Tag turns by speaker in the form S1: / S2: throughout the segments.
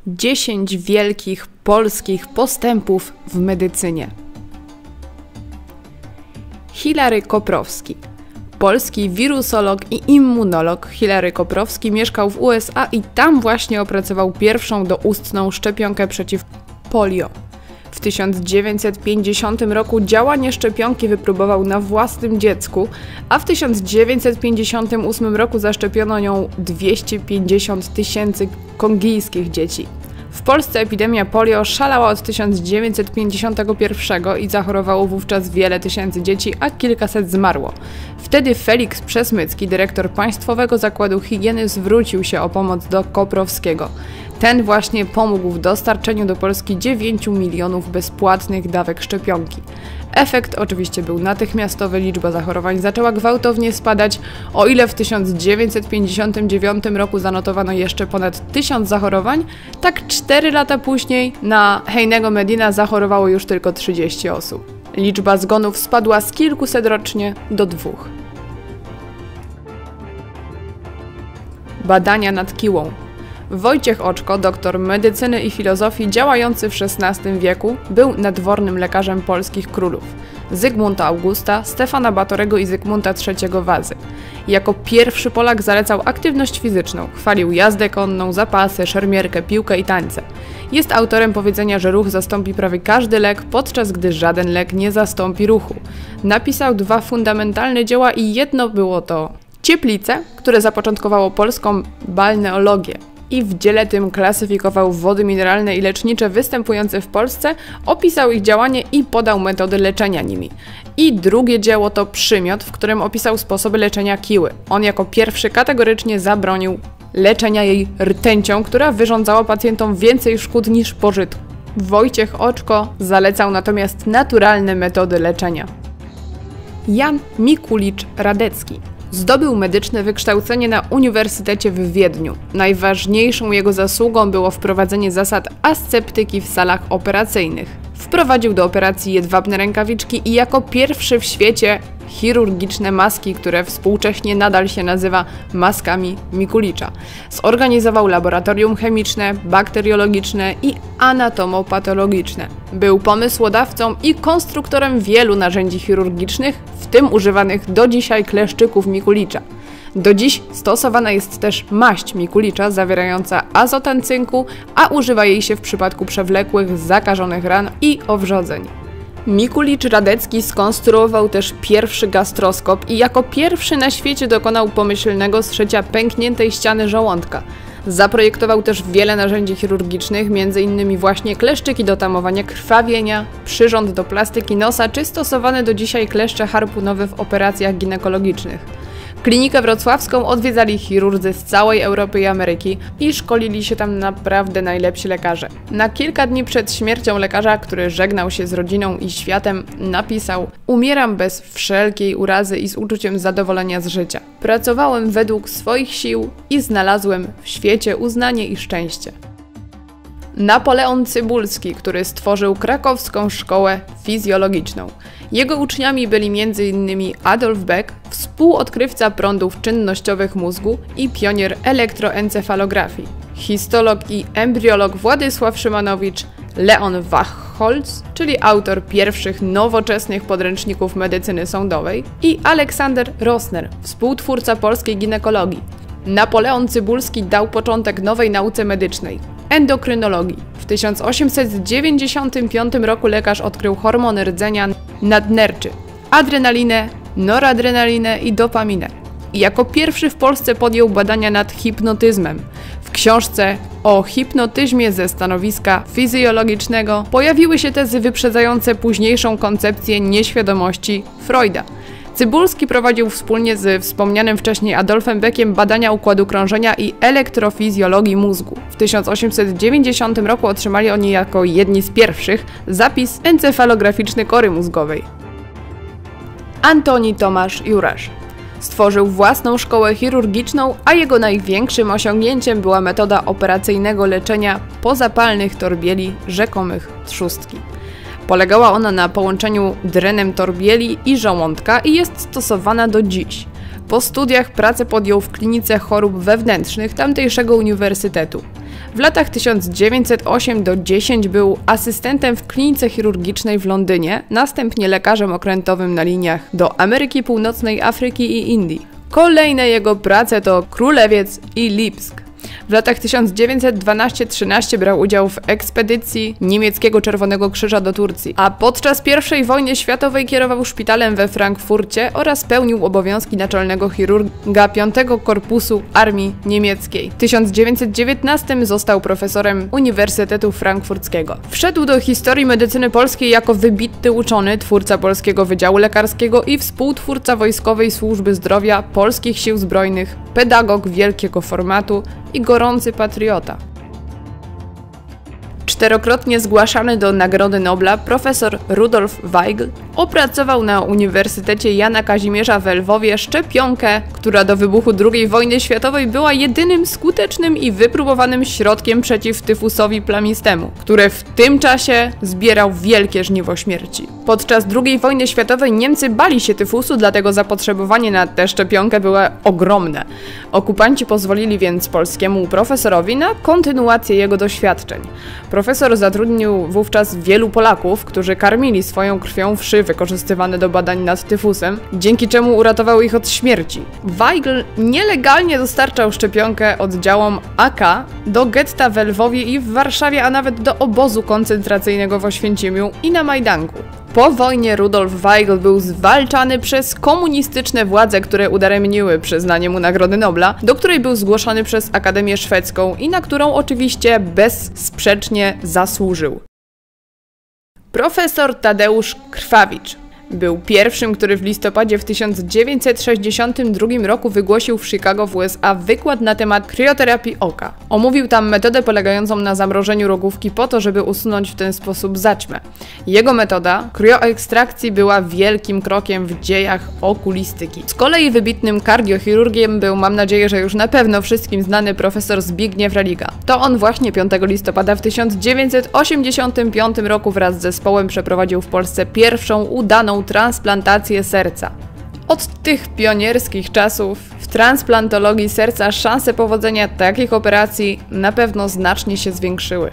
S1: 10 wielkich polskich postępów w medycynie. Hilary Koprowski. Polski wirusolog i immunolog Hilary Koprowski mieszkał w USA i tam właśnie opracował pierwszą doustną szczepionkę przeciw polio. W 1950 roku działanie szczepionki wypróbował na własnym dziecku, a w 1958 roku zaszczepiono nią 250 000 kongijskich dzieci. W Polsce epidemia polio szalała od 1951 i zachorowało wówczas wiele tysięcy dzieci, a kilkaset zmarło. Wtedy Feliks Przesmycki, dyrektor Państwowego Zakładu Higieny, zwrócił się o pomoc do Koprowskiego. Ten właśnie pomógł w dostarczeniu do Polski 9 milionów bezpłatnych dawek szczepionki. Efekt oczywiście był natychmiastowy, liczba zachorowań zaczęła gwałtownie spadać, o ile w 1959 roku zanotowano jeszcze ponad 1000 zachorowań, tak 4 lata później na Heinego Medina zachorowało już tylko 30 osób. Liczba zgonów spadła z kilkuset rocznie do 2. Badania nad kiłą. Wojciech Oczko, doktor medycyny i filozofii działający w XVI wieku, był nadwornym lekarzem polskich królów Zygmunta Augusta, Stefana Batorego i Zygmunta III Wazy. Jako pierwszy Polak zalecał aktywność fizyczną, chwalił jazdę konną, zapasy, szermierkę, piłkę i tańce. Jest autorem powiedzenia, że ruch zastąpi prawie każdy lek, podczas gdy żaden lek nie zastąpi ruchu. Napisał 2 fundamentalne dzieła i jedno było to Cieplice, które zapoczątkowało polską balneologię. I w dziele tym klasyfikował wody mineralne i lecznicze występujące w Polsce, opisał ich działanie i podał metody leczenia nimi. I drugie dzieło to Przymiot, w którym opisał sposoby leczenia kiły. On jako pierwszy kategorycznie zabronił leczenia jej rtęcią, która wyrządzała pacjentom więcej szkód niż pożytku. Wojciech Oczko zalecał natomiast naturalne metody leczenia. Jan Mikulicz-Radecki. Zdobył medyczne wykształcenie na Uniwersytecie w Wiedniu. Najważniejszą jego zasługą było wprowadzenie zasad asceptyki w salach operacyjnych. Wprowadził do operacji jedwabne rękawiczki i jako pierwszy w świecie chirurgiczne maski, które współcześnie nadal się nazywa maskami Mikulicza. Zorganizował laboratorium chemiczne, bakteriologiczne i anatomopatologiczne. Był pomysłodawcą i konstruktorem wielu narzędzi chirurgicznych, w tym używanych do dzisiaj kleszczyków Mikulicza. Do dziś stosowana jest też maść Mikulicza zawierająca azotan cynku, a używa jej się w przypadku przewlekłych, zakażonych ran i owrzodzeń. Mikulicz-Radecki skonstruował też pierwszy gastroskop i jako pierwszy na świecie dokonał pomyślnego zszycia pękniętej ściany żołądka. Zaprojektował też wiele narzędzi chirurgicznych, m.in. właśnie kleszczyki do tamowania krwawienia, przyrząd do plastyki nosa czy stosowane do dzisiaj kleszcze harpunowe w operacjach ginekologicznych. Klinikę wrocławską odwiedzali chirurdzy z całej Europy i Ameryki i szkolili się tam naprawdę najlepsi lekarze. Na kilka dni przed śmiercią lekarza, który żegnał się z rodziną i światem, napisał: „Umieram bez wszelkiej urazy i z uczuciem zadowolenia z życia. Pracowałem według swoich sił i znalazłem w świecie uznanie i szczęście”. Napoleon Cybulski, który stworzył krakowską szkołę fizjologiczną. Jego uczniami byli m.in. Adolf Beck, współodkrywca prądów czynnościowych mózgu i pionier elektroencefalografii, histolog i embriolog Władysław Szymanowicz, Leon Wachholz, czyli autor pierwszych nowoczesnych podręczników medycyny sądowej, i Aleksander Rosner, współtwórca polskiej ginekologii. Napoleon Cybulski dał początek nowej nauce medycznej – endokrynologii. W 1895 roku lekarz odkrył hormony rdzenia nadnerczy, adrenalinę, noradrenalinę i dopaminę. I jako pierwszy w Polsce podjął badania nad hipnotyzmem. W książce o hipnotyzmie ze stanowiska fizjologicznego pojawiły się tezy wyprzedzające późniejszą koncepcję nieświadomości Freuda. Cybulski prowadził wspólnie z wspomnianym wcześniej Adolfem Beckiem badania układu krążenia i elektrofizjologii mózgu. W 1890 roku otrzymali oni jako jedni z pierwszych zapis encefalograficzny kory mózgowej. Antoni Tomasz Jurasz. Stworzył własną szkołę chirurgiczną, a jego największym osiągnięciem była metoda operacyjnego leczenia pozapalnych torbieli rzekomych trzustki. Polegała ona na połączeniu drenem torbieli i żołądka i jest stosowana do dziś. Po studiach pracę podjął w klinice chorób wewnętrznych tamtejszego uniwersytetu. W latach 1908 do 10 był asystentem w klinice chirurgicznej w Londynie, następnie lekarzem okrętowym na liniach do Ameryki Północnej, Afryki i Indii. Kolejne jego prace to Królewiec i Lipsk. W latach 1912-13 brał udział w ekspedycji niemieckiego Czerwonego Krzyża do Turcji, a podczas I wojny światowej kierował szpitalem we Frankfurcie oraz pełnił obowiązki naczelnego chirurga 5 Korpusu Armii Niemieckiej. W 1919 został profesorem Uniwersytetu Frankfurckiego. Wszedł do historii medycyny polskiej jako wybitny uczony, twórca Polskiego Wydziału Lekarskiego i współtwórca Wojskowej Służby Zdrowia Polskich Sił Zbrojnych, pedagog wielkiego formatu i gorący patriota. Czterokrotnie zgłaszany do Nagrody Nobla profesor Rudolf Weigl opracował na Uniwersytecie Jana Kazimierza w Lwowie szczepionkę, która do wybuchu II wojny światowej była jedynym skutecznym i wypróbowanym środkiem przeciw tyfusowi plamistemu, który w tym czasie zbierał wielkie żniwo śmierci. Podczas II wojny światowej Niemcy bali się tyfusu, dlatego zapotrzebowanie na tę szczepionkę było ogromne. Okupanci pozwolili więc polskiemu profesorowi na kontynuację jego doświadczeń. Profesor zatrudnił wówczas wielu Polaków, którzy karmili swoją krwią wszy wykorzystywane do badań nad tyfusem, dzięki czemu uratował ich od śmierci. Weigl nielegalnie dostarczał szczepionkę oddziałom AK do getta w Lwowie i w Warszawie, a nawet do obozu koncentracyjnego w Oświęcimiu i na Majdanku. Po wojnie Rudolf Weigl był zwalczany przez komunistyczne władze, które udaremniły przyznanie mu Nagrody Nobla, do której był zgłoszony przez Akademię Szwedzką i na którą oczywiście bezsprzecznie zasłużył. Profesor Tadeusz Krwawicz był pierwszym, który w listopadzie w 1962 roku wygłosił w Chicago w USA wykład na temat krioterapii oka. Omówił tam metodę polegającą na zamrożeniu rogówki po to, żeby usunąć w ten sposób zaćmę. Jego metoda krioekstrakcji była wielkim krokiem w dziejach okulistyki. Z kolei wybitnym kardiochirurgiem był, mam nadzieję, że już na pewno wszystkim znany profesor Zbigniew Religa. To on właśnie 5 listopada w 1985 roku wraz z zespołem przeprowadził w Polsce pierwszą udaną transplantację serca. Od tych pionierskich czasów w transplantologii serca szanse powodzenia takich operacji na pewno znacznie się zwiększyły.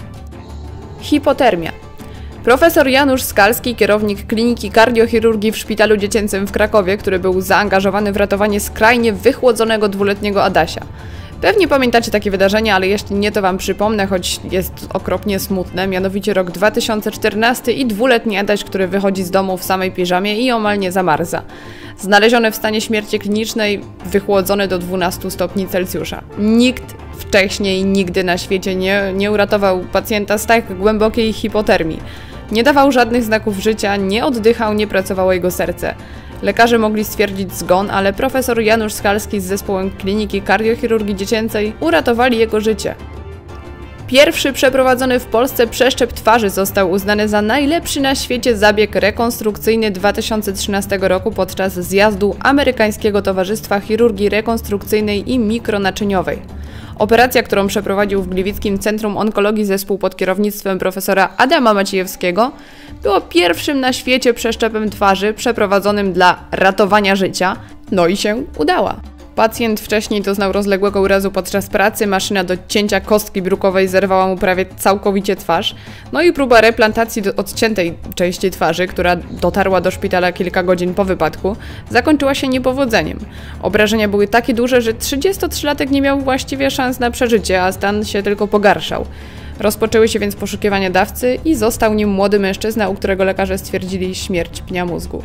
S1: Hipotermia. Profesor Janusz Skalski, kierownik Kliniki Kardiochirurgii w Szpitalu Dziecięcym w Krakowie, który był zaangażowany w ratowanie skrajnie wychłodzonego dwuletniego Adasia. Pewnie pamiętacie takie wydarzenia, ale jeśli nie, to wam przypomnę, choć jest okropnie smutne, mianowicie rok 2014 i dwuletni Adaś, który wychodzi z domu w samej piżamie i omal nie zamarza. Znaleziony w stanie śmierci klinicznej, wychłodzony do 12 stopni Celsjusza. Nikt wcześniej nigdy na świecie nie uratował pacjenta z tak głębokiej hipotermii. Nie dawał żadnych znaków życia, nie oddychał, nie pracowało jego serce. Lekarze mogli stwierdzić zgon, ale profesor Janusz Skalski z zespołem Kliniki Kardiochirurgii Dziecięcej uratowali jego życie. Pierwszy przeprowadzony w Polsce przeszczep twarzy został uznany za najlepszy na świecie zabieg rekonstrukcyjny 2013 roku podczas zjazdu Amerykańskiego Towarzystwa Chirurgii Rekonstrukcyjnej i Mikronaczyniowej. Operacja, którą przeprowadził w Gliwickim Centrum Onkologii zespół pod kierownictwem profesora Adama Maciejewskiego, było pierwszym na świecie przeszczepem twarzy przeprowadzonym dla ratowania życia, no i się udała. Pacjent wcześniej doznał rozległego urazu podczas pracy, maszyna do cięcia kostki brukowej zerwała mu prawie całkowicie twarz, no i próba replantacji odciętej części twarzy, która dotarła do szpitala kilka godzin po wypadku, zakończyła się niepowodzeniem. Obrażenia były takie duże, że 33-latek nie miał właściwie szans na przeżycie, a stan się tylko pogarszał. Rozpoczęły się więc poszukiwania dawcy i został nim młody mężczyzna, u którego lekarze stwierdzili śmierć pnia mózgu.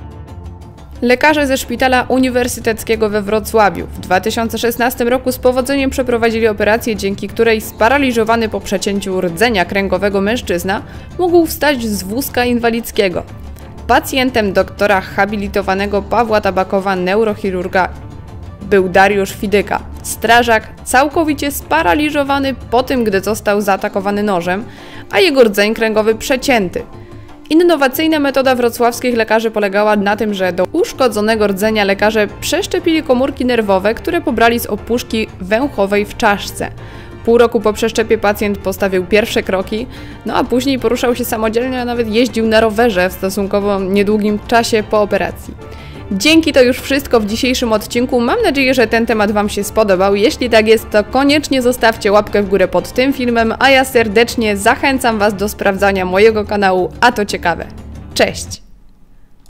S1: Lekarze ze Szpitala Uniwersyteckiego we Wrocławiu w 2016 roku z powodzeniem przeprowadzili operację, dzięki której sparaliżowany po przecięciu rdzenia kręgowego mężczyzna mógł wstać z wózka inwalidzkiego. Pacjentem doktora habilitowanego Pawła Tabakowa, neurochirurga, był Dariusz Fidyka, strażak całkowicie sparaliżowany po tym, gdy został zaatakowany nożem, a jego rdzeń kręgowy przecięty. Innowacyjna metoda wrocławskich lekarzy polegała na tym, że do uszkodzonego rdzenia lekarze przeszczepili komórki nerwowe, które pobrali z opuszki węchowej w czaszce. Pół roku po przeszczepie pacjent postawił pierwsze kroki, no a później poruszał się samodzielnie, a nawet jeździł na rowerze w stosunkowo niedługim czasie po operacji. Dzięki, to już wszystko w dzisiejszym odcinku. Mam nadzieję, że ten temat Wam się spodobał. Jeśli tak jest, to koniecznie zostawcie łapkę w górę pod tym filmem, a ja serdecznie zachęcam Was do sprawdzania mojego kanału, a to ciekawe. Cześć!